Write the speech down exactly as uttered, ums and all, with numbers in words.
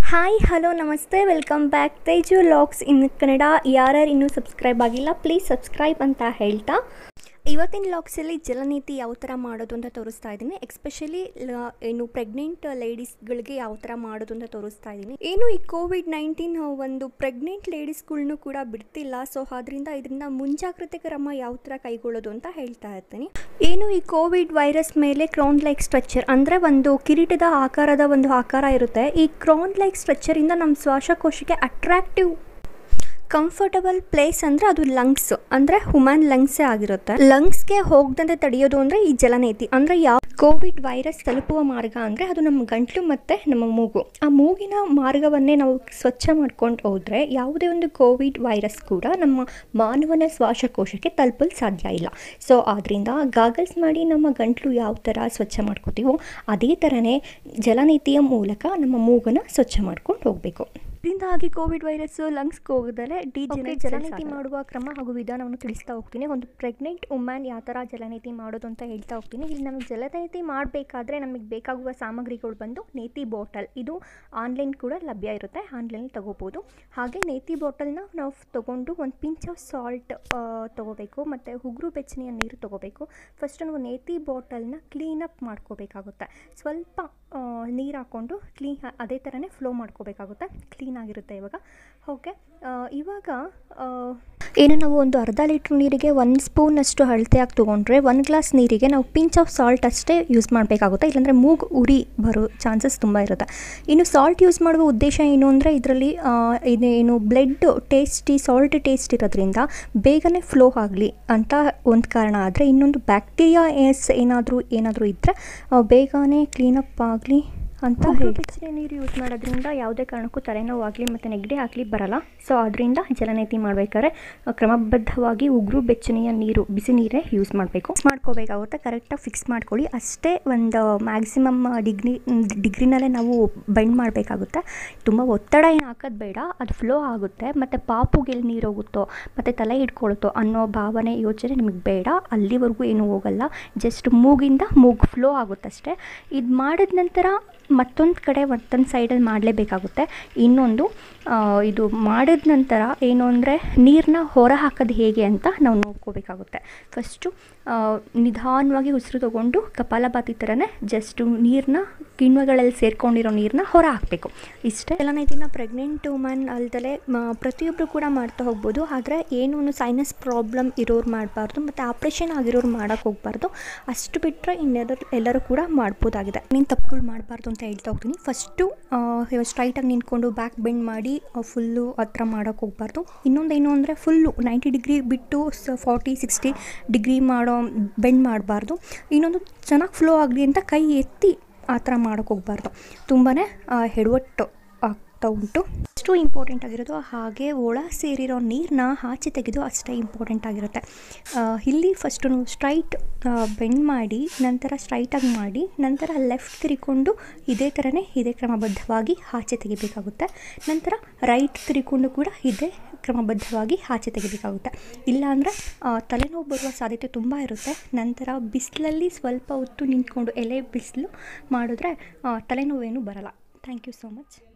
Hi hello ನಮಸ್ತೆ welcome back Teju logs in Kannada. ಯಾರ್ಯಾರು ಇನ್ನೂ ಸಬ್ಸ್ಕ್ರೈಬ್ ಆಗಿಲ್ಲ ಪ್ಲೀಸ್ ಸಬ್ಸ್ಕ್ರೈಬ್ ಅಂತ ಹೇಳ್ತಾ ಇವತ್ತಿನ ಲಾಗ್ಸಲ್ಲಿ ಜಲನೀತಿ ಯಾವ ಥರ ಮಾಡೋದು ಅಂತ ತೋರಿಸ್ತಾ ಇದ್ದೀನಿ. ಎಕ್ಸ್ಪೆಷಲಿ ಏನು ಪ್ರೆಗ್ನೆಂಟ್ ಲೇಡೀಸ್ಗಳಿಗೆ ಯಾವ ಥರ ಮಾಡೋದು ಅಂತ ತೋರಿಸ್ತಾ ಇದ್ದೀನಿ. ಏನು ಈ ಕೋವಿಡ್ ನೈನ್ಟೀನ್ ಒಂದು ಪ್ರೆಗ್ನೆಂಟ್ ಲೇಡೀಸ್ಗಳ್ನೂ ಕೂಡ ಬಿಡ್ತಿಲ್ಲ. ಸೊ ಅದರಿಂದ ಇದರಿಂದ ಮುಂಜಾಗ್ರತೆ ಕ್ರಮ ಯಾವ ಥರ ಕೈಗೊಳ್ಳೋದು ಅಂತ ಹೇಳ್ತಾ ಇರ್ತೀನಿ. ಏನು ಈ ಕೋವಿಡ್ ವೈರಸ್ ಮೇಲೆ ಕ್ರೌನ್ ಲೈಕ್ ಸ್ಟ್ರಕ್ಚರ್ ಅಂದರೆ ಒಂದು ಕಿರೀಟದ ಆಕಾರದ ಒಂದು ಆಕಾರ ಇರುತ್ತೆ. ಈ ಕ್ರೌನ್ ಲೈಕ್ ಸ್ಟ್ರಕ್ಚರಿಂದ ನಮ್ಮ ಶ್ವಾಸಕೋಶಕ್ಕೆ ಅಟ್ರಾಕ್ಟಿವ್ ಕಂಫರ್ಟಬಲ್ ಪ್ಲೇಸ್ ಅಂದರೆ ಅದು ಲಂಗ್ಸ್ ಅಂದರೆ ಹ್ಯೂಮನ್ ಲಂಗ್ಸೇ ಆಗಿರುತ್ತೆ. ಲಂಗ್ಸ್ಗೆ ಹೋಗದಂತೆ ತಡೆಯೋದು ಅಂದರೆ ಈ ಜಲನೇತಿ. ಅಂದರೆ ಯಾವ ಕೋವಿಡ್ ವೈರಸ್ ತಲುಪುವ ಮಾರ್ಗ ಅಂದರೆ ಅದು ನಮ್ಮ ಗಂಟಲು ಮತ್ತು ನಮ್ಮ ಮೂಗು. ಆ ಮೂಗಿನ ಮಾರ್ಗವನ್ನೇ ನಾವು ಸ್ವಚ್ಛ ಮಾಡ್ಕೊಂಡು ಹೋದರೆ ಯಾವುದೇ ಒಂದು ಕೋವಿಡ್ ವೈರಸ್ ಕೂಡ ನಮ್ಮ ಮಾನವನ ಶ್ವಾಸಕೋಶಕ್ಕೆ ತಲುಪಲು ಸಾಧ್ಯ ಇಲ್ಲ. ಸೊ ಆದ್ದರಿಂದ ಗಾಗಲ್ಸ್ ಮಾಡಿ ನಮ್ಮ ಗಂಟಲು ಯಾವ ಥರ ಸ್ವಚ್ಛ ಮಾಡ್ಕೋತೀವೋ ಅದೇ ಥರನೇ ಜಲನೀತಿಯ ಮೂಲಕ ನಮ್ಮ ಮೂಗನ್ನು ಸ್ವಚ್ಛ ಮಾಡ್ಕೊಂಡು ಹೋಗಬೇಕು. ಇದರಿಂದಾಗಿ ಕೋವಿಡ್ ವೈರಸ್ ಲಂಗ್ಸ್ಗೆ ಹೋಗದಲ್ಲೇ ಡಿ ಜಲನೀತಿ ಮಾಡುವ ಕ್ರಮ ಹಾಗೂ ವಿಧಾನವನ್ನು ತಿಳಿಸ್ತಾ ಹೋಗ್ತೀನಿ. ಒಂದು ಪ್ರೆಗ್ನೆಂಟ್ ವುಮೆನ್ ಯಾವ ಥರ ಜಲನೀತಿ ಮಾಡೋದು ಅಂತ ಹೇಳ್ತಾ ಹೋಗ್ತೀನಿ. ಇಲ್ಲಿ ನಮಗೆ ಜಲನೀತಿ ಮಾಡಬೇಕಾದ್ರೆ ನಮಗೆ ಬೇಕಾಗುವ ಸಾಮಗ್ರಿಗಳು ಬಂದು ನೇತಿ ಬಾಟಲ್. ಇದು ಆನ್ಲೈನ್ ಕೂಡ ಲಭ್ಯ ಇರುತ್ತೆ, ಆನ್ಲೈನಲ್ಲಿ ತೊಗೋಬೋದು. ಹಾಗೆ ನೇತಿ ಬಾಟಲ್ನ ನಾವು ತೊಗೊಂಡು ಒಂದು ಪಿಂಚ್ ಆಫ್ ಸಾಲ್ಟ್ ತೊಗೋಬೇಕು ಮತ್ತು ಉಗುರು ಬೆಚ್ಚನೆಯ ನೀರು ತೊಗೋಬೇಕು. ಫಸ್ಟ್ ನಾವು ನೇತಿ ಬಾಟಲ್ನ ಕ್ಲೀನಪ್ ಮಾಡ್ಕೋಬೇಕಾಗುತ್ತೆ. ಸ್ವಲ್ಪ ನೀರು ಹಾಕ್ಕೊಂಡು ಕ್ಲೀನ್ ಅದೇ ಥರನೇ ಫ್ಲೋ ಮಾಡ್ಕೋಬೇಕಾಗುತ್ತೆ. ಕ್ಲೀನ್ ಆಗಿರುತ್ತೆ ಇವಾಗ. ಓಕೆ, ಇವಾಗ ಏನು ನಾವು ಒಂದು ಅರ್ಧ ಲೀಟ್ರ್ ನೀರಿಗೆ ಒಂದು ಸ್ಪೂನಷ್ಟು ಅಳತೆಯಾಗಿ ತೊಗೊಂಡ್ರೆ ಒಂದು ಗ್ಲಾಸ್ ನೀರಿಗೆ ನಾವು ಪಿಂಚ್ ಆಫ್ ಸಾಲ್ಟ್ ಅಷ್ಟೇ ಯೂಸ್ ಮಾಡಬೇಕಾಗುತ್ತೆ. ಇಲ್ಲಾಂದರೆ ಮೂಗು ಉರಿ ಬರೋ ಚಾನ್ಸಸ್ ತುಂಬ ಇರುತ್ತೆ. ಇನ್ನು ಸಾಲ್ಟ್ ಯೂಸ್ ಮಾಡುವ ಉದ್ದೇಶ ಏನು ಅಂದರೆ ಇದರಲ್ಲಿ ಇದೇನು ಬ್ಲಡ್ ಟೇಸ್ಟಿ ಸಾಲ್ಟ್ ಟೇಸ್ಟ್ ಇರೋದ್ರಿಂದ ಬೇಗನೆ ಫ್ಲೋ ಆಗಲಿ ಅಂತ ಒಂದು ಕಾರಣ. ಆದರೆ ಇನ್ನೊಂದು ಬ್ಯಾಕ್ಟೀರಿಯಾ ಎಸ್ ಏನಾದರೂ ಏನಾದರೂ ಇದ್ದರೆ ಬೇಗನೆ ಕ್ಲೀನಪ್ ಆಗಲಿ ಅಂತ ಹೇಳಿ ಬೆಚ್ಚನೆ ನೀರು ಯೂಸ್ ಮಾಡೋದ್ರಿಂದ ಯಾವುದೇ ಕಾರಣಕ್ಕೂ ತಲೆನೋವು ಆಗಲಿ ಮತ್ತು ನೆಗಡಿ ಆಗಲಿ ಬರಲ್ಲ. ಸೊ ಅದರಿಂದ ಜಲನೀತಿ ಮಾಡಬೇಕಾದ್ರೆ ಕ್ರಮಬದ್ಧವಾಗಿ ಉಗುರು ಬೆಚ್ಚನೆಯ ನೀರು, ಬಿಸಿ ನೀರೇ ಯೂಸ್ ಮಾಡಬೇಕು ಮಾಡ್ಕೋಬೇಕಾಗುತ್ತೆ. ಕರೆಕ್ಟಾಗಿ ಫಿಕ್ಸ್ ಮಾಡ್ಕೊಳ್ಳಿ. ಅಷ್ಟೇ ಒಂದು ಮ್ಯಾಕ್ಸಿಮಮ್ ಡಿಗ್ರಿ ಡಿಗ್ರಿನಲ್ಲೇ ನಾವು ಬೆಂಡ್ ಮಾಡಬೇಕಾಗುತ್ತೆ. ತುಂಬ ಒತ್ತಡ ಏನು ಹಾಕೋದು ಬೇಡ, ಅದು ಫ್ಲೋ ಆಗುತ್ತೆ. ಮತ್ತು ಪಾಪುಗೆ ಎಲ್ಲಿ ನೀರು ಹೋಗುತ್ತೋ ಮತ್ತು ತಲೆ ಹಿಡ್ಕೊಳುತ್ತೋ ಅನ್ನೋ ಭಾವನೆ ಯೋಚನೆ ನಿಮಗೆ ಬೇಡ. ಅಲ್ಲಿವರೆಗೂ ಏನೂ ಹೋಗಲ್ಲ, ಜಸ್ಟ್ ಮೂಗಿಂದ ಮೂಗು ಫ್ಲೋ ಆಗುತ್ತಷ್ಟೇ. ಇದು ಮಾಡಿದ ನಂತರ ಮತ್ತೊಂದು ಕಡೆ ಮತ್ತೊಂದು ಸೈಡಲ್ಲಿ ಮಾಡಲೇಬೇಕಾಗುತ್ತೆ. ಇನ್ನೊಂದು ಇದು ಮಾಡಿದ ನಂತರ ಏನು ಅಂದರೆ ನೀರನ್ನ ಹೊರ ಹಾಕೋದು ಹೇಗೆ ಅಂತ ನಾವು ನೋಡ್ಕೋಬೇಕಾಗುತ್ತೆ. ಫಸ್ಟು ನಿಧಾನವಾಗಿ ಉಸಿರು ತೊಗೊಂಡು ಕಪಾಲಭಾತಿ ಥರನೇ ಜಸ್ಟು ನೀರನ್ನ ಕಿಣ್ವಗಳಲ್ಲಿ ಸೇರ್ಕೊಂಡಿರೋ ನೀರನ್ನ ಹೊರ ಹಾಕಬೇಕು. ಇಷ್ಟೇ. ಜಲನೀತಿನ ಪ್ರೆಗ್ನೆಂಟ್ ವುಮನ್ ಅಲ್ದಲೇ ಪ್ರತಿಯೊಬ್ಬರು ಕೂಡ ಮಾಡ್ತಾ ಹೋಗ್ಬೋದು. ಆದರೆ ಏನು ಸೈನಸ್ ಪ್ರಾಬ್ಲಮ್ ಇರೋರು ಮಾಡಬಾರ್ದು ಮತ್ತು ಆಪ್ರೇಷನ್ ಆಗಿರೋರು ಮಾಡೋಕ್ಕೆ ಹೋಗಬಾರ್ದು. ಅಷ್ಟು ಬಿಟ್ಟರೆ ಇನ್ನೆಲ್ಲರೂ ಎಲ್ಲರೂ ಕೂಡ ಮಾಡ್ಬೋದಾಗಿದೆ. ನೀನು ತಪ್ಪುಗಳು ಮಾಡಬಾರ್ದು ಅಂತ ಹೇಳ್ತಾ ಹೋಗ್ತೀನಿ. ಫಸ್ಟು ಸ್ಟ್ರೈಟಾಗಿ ನಿಂತ್ಕೊಂಡು ಬ್ಯಾಕ್ ಬೆಂಡ್ ಮಾಡಿ ಫುಲ್ಲು ಆ ಥರ ಮಾಡೋಕ್ಕೆ ಹೋಗಬಾರ್ದು. ಇನ್ನೊಂದು ಏನು ಅಂದರೆ ಫುಲ್ಲು ನೈಂಟಿ ಡಿಗ್ರಿ ಬಿಟ್ಟು ಸ ಫಾರ್ಟಿ ಸಿಕ್ಸ್ಟಿ ಡಿಗ್ರಿ ಮಾಡೋ ಬೆಂಡ್ ಮಾಡಬಾರ್ದು. ಇನ್ನೊಂದು ಚೆನ್ನಾಗಿ ಫ್ಲೋ ಆಗಲಿ ಅಂತ ಕೈ ಎತ್ತಿ ಆ ಥರ ಮಾಡೋಕ್ಕೆ ಹೋಗಬಾರ್ದು. ತುಂಬಾ ಎಡವಟ್ಟು ಆಗ್ತಾ ಉಂಟು. ಅಷ್ಟು ಇಂಪಾರ್ಟೆಂಟ್ ಆಗಿರೋದು. ಹಾಗೆ ಒಳ ಸೇರಿರೋ ನೀರನ್ನ ಆಚೆ ತೆಗೆದು ಅಷ್ಟೇ ಇಂಪಾರ್ಟೆಂಟ್ ಆಗಿರುತ್ತೆ. ಇಲ್ಲಿ ಫಸ್ಟು ನಾವು ಸ್ಟ್ರೈಟ್ ಬೆಂಡ್ ಮಾಡಿ ನಂತರ ಸ್ಟ್ರೈಟಾಗಿ ಮಾಡಿ ನಂತರ ಲೆಫ್ಟ್ ತಿರ್ಕೊಂಡು ಇದೇ ಥರನೇ ಇದೇ ಕ್ರಮಬದ್ಧವಾಗಿ ಆಚೆ ತೆಗಿಬೇಕಾಗುತ್ತೆ. ನಂತರ ರೈಟ್ ತಿರ್ಕೊಂಡು ಕೂಡ ಇದೇ ಕ್ರಮಬದ್ಧವಾಗಿ ಆಚೆ ತೆಗಿಬೇಕಾಗುತ್ತೆ. ಇಲ್ಲಾಂದರೆ ತಲೆನೋವು ಬರುವ ಸಾಧ್ಯತೆ ತುಂಬ ಇರುತ್ತೆ. ನಂತರ ಬಿಸಿಲಲ್ಲಿ ಸ್ವಲ್ಪ ಹೊತ್ತು ನಿಂತ್ಕೊಂಡು ಎಲೆ ಬಿಸಿಲು ಮಾಡಿದ್ರೆ ತಲೆನೋವೇನು ಬರಲ್ಲ. Thank you so much.